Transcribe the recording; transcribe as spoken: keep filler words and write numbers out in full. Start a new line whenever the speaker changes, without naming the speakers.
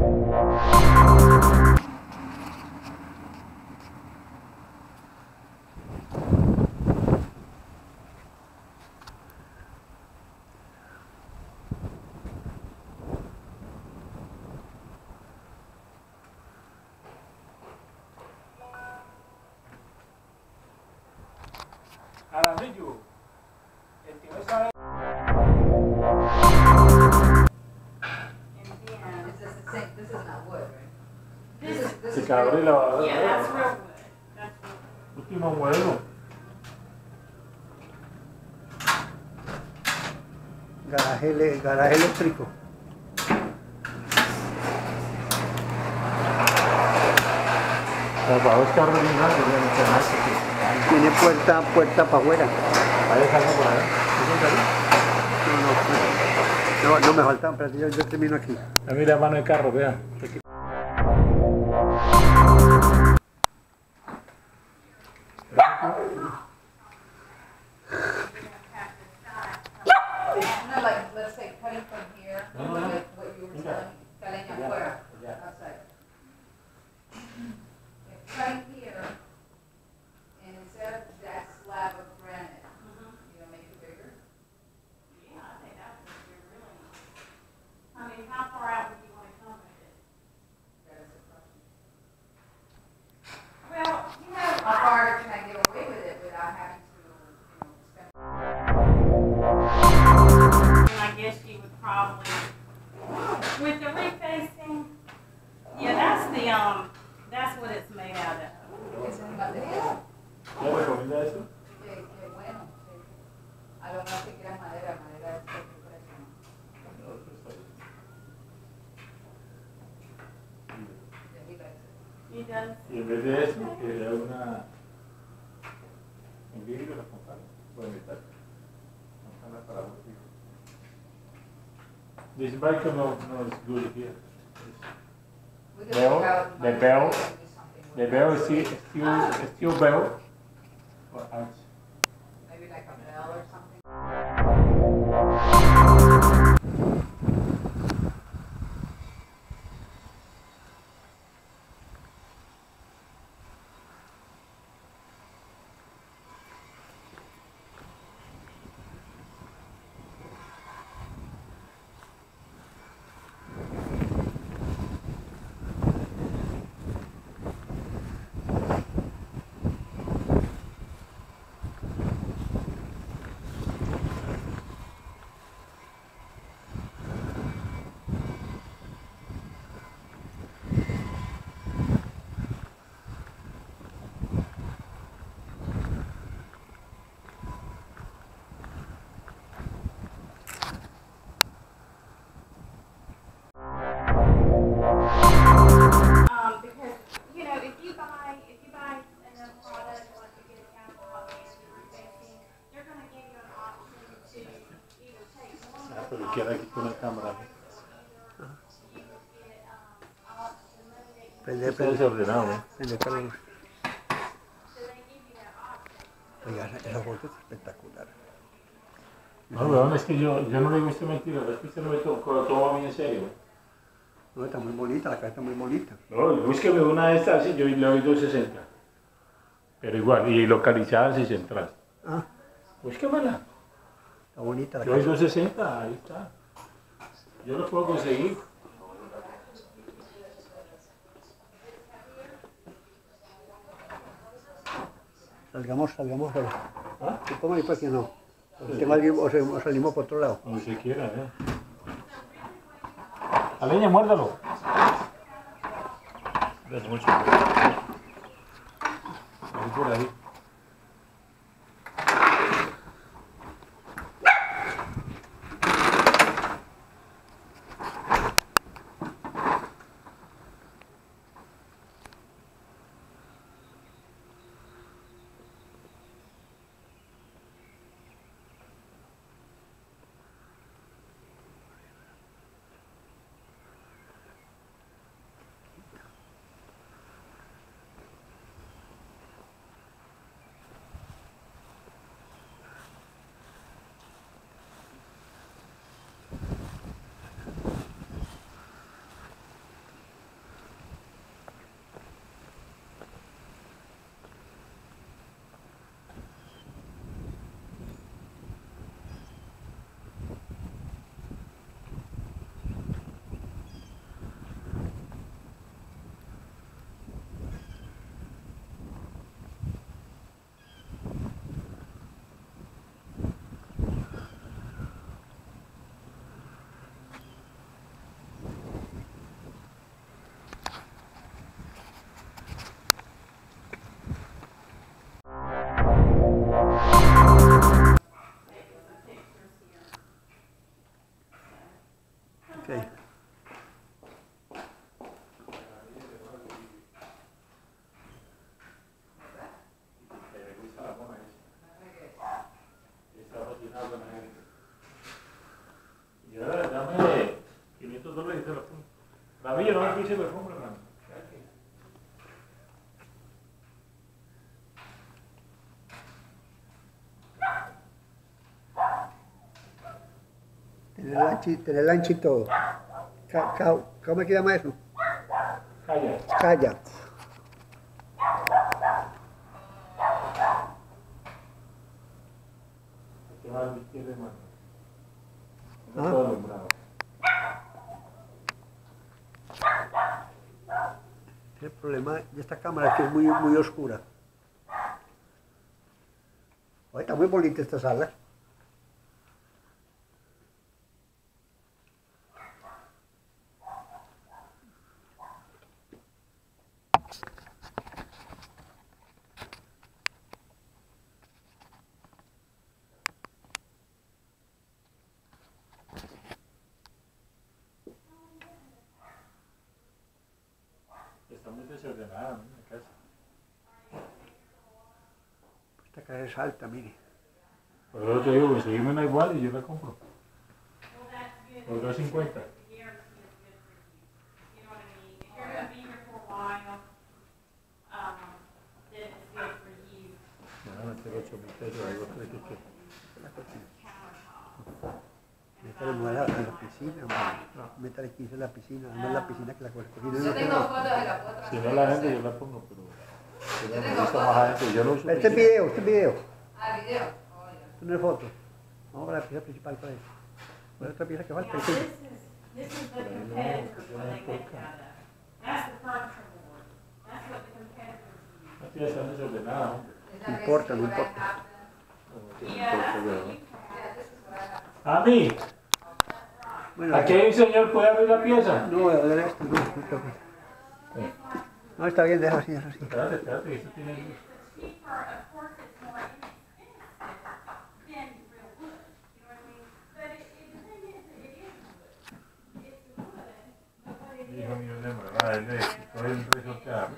Aramillo, el que no sabe.
This is the same. This is not wood, right? This is this
Se
is
cabró
real-
y lavadora.
Yeah, that's real wood. That's real.
Último modelo.
Garaje, ele- garaje eléctrico.
Para dos carros bien grandes, bien internacionales.
Tiene puerta, puerta para afuera.
Ahí dejarlo por allá.
No, no, no, no me faltan, pero yo, yo termino aquí.
Ah, mira, mano de carro, vea.
No, like, let's say cutting from here,
No, no, no.
like what you were telling, telling afuera, outside. If cutting here, and instead of that slab of granite, you know, make it bigger.
Yeah, I think that would be really nice. I mean, how far out would you want to come with it?
That is the question.
Well, you know,
How far can I get away with it without having to, you know, spend?
I guess you would probably, with the refacing, yeah, that's the, um, that's what it's made out of.
Es un material.
¿Ya recomienda eso?
Qué, qué bueno. Sí. A lo mejor que quieras madera, madera es cualquier precio. Yeah, he likes it.
He does.
Y en vez de eso, quería una. En vidrio la fontana, o de metal. Fontana para los hijos. This bike no, no is good here.
We can
Bell,
work out
the
money
bell,
and do something with
The
it.
bell is still, still, still bell. Or arch.
Maybe like a bell or something.
Um, because, you know, if you buy, if you buy enough product, like you get a catalog and you're refacing, they're gonna give you an option to either take one
Ah,
of
pero
the
queda aquí con la cámara.
you would get, um, op- eliminate.
Prende,
Está
prende,
desordenado, ¿eh?
prende, prende.
So they give you that option.
Oiga, esa foto es espectacular.
No, weón, es que yo, yo no le digo esto mentira, es que usted no me to- lo toma a mí en serio.
No, está muy bonita, la casa está muy bonita.
No, búsqueme una de estas y yo le doy doscientos sesenta. Pero igual, y localizadas y central.
Ah,
Búsquemela.
está bonita la
Yo doy
casa.
doscientos sesenta, ahí está. Yo lo puedo conseguir.
Salgamos, salgamos. Pero...
¿Ah?
¿Y cómo y por qué no? O, tengo alguien, o, se- o salimos por otro lado.
Como se quiera, ¿eh? A leña, muérdalo. Dale mucho. Ahí por ahí. La mía no me pise perfume, hermano.
Tener lanchi, tener lanchi y todo. Ca- ca- ¿Cómo se llama eso?
Calla.
Calla.
Que va a la izquierda, hermano. No
Ah.
todo alumbrado.
El problema de esta cámara es que es muy, muy oscura. Hoy está muy bonita esta sala.
Está muy desordenada, ¿no? La casa.
Esta casa es alta, mire.
Por eso te digo que seguirme una igual y yo la compro.
Well, that's good.
Por dos cincuenta.
The guarantee is good for you. You know what I mean? If you're gonna be here for a while, um, then it's good for you.
Me van a meter ocho mil pesos, algo creo que que.
La cocina.
Countertop.
Métale no a la, a la piscina, hombre. No, métale quince en la piscina. No es la piscina que la cocina.
Yo
no
tengo
tengo.
fotos de la otra.
Si no la gente, yo la pongo, pero. Yo me gusta más adentro. Yo no uso.
Este es
piscina.
video, este es video.
Ah, video. Oiga.
Esto no es foto. Vamos a la pieza principal por ahí. ¿Cuál es otra pieza que
Yeah,
falta?
this is, this is the competitors, what they make out of. That's the furniture board. That's what the competitors use.
La pieza está desordenada, hombre.
Is
No
that
importa, no
basically what
importa.
happened?
Yeah, that's what you
Yeah, this is what happened.
A mí,
Bueno,
aquí hay un señor, ¿puede abrir la pieza?
no, de esto, no, no, no. No, está bien, deja así, deja así.
Espérate, espérate, que esto tiene luz.
The cheaper, of course, it's more inexpensive than real wood. You know what I mean? But it, it, the thing is, it is wood. It's wood, but what it
Hijo
is.
mío, de verdad, él le coge el resorte a